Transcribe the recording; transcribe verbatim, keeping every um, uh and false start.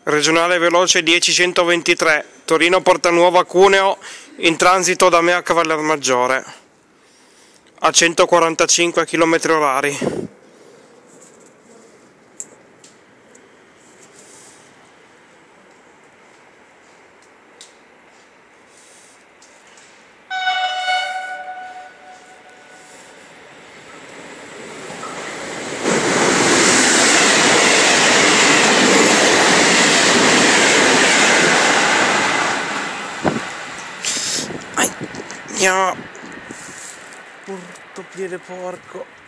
Regionale veloce dieci centoventitré, Torino Portanuova Cuneo, in transito da me a Cavallermaggiore, a centoquarantacinque chilometri orari. Andiamo, porto piede porco.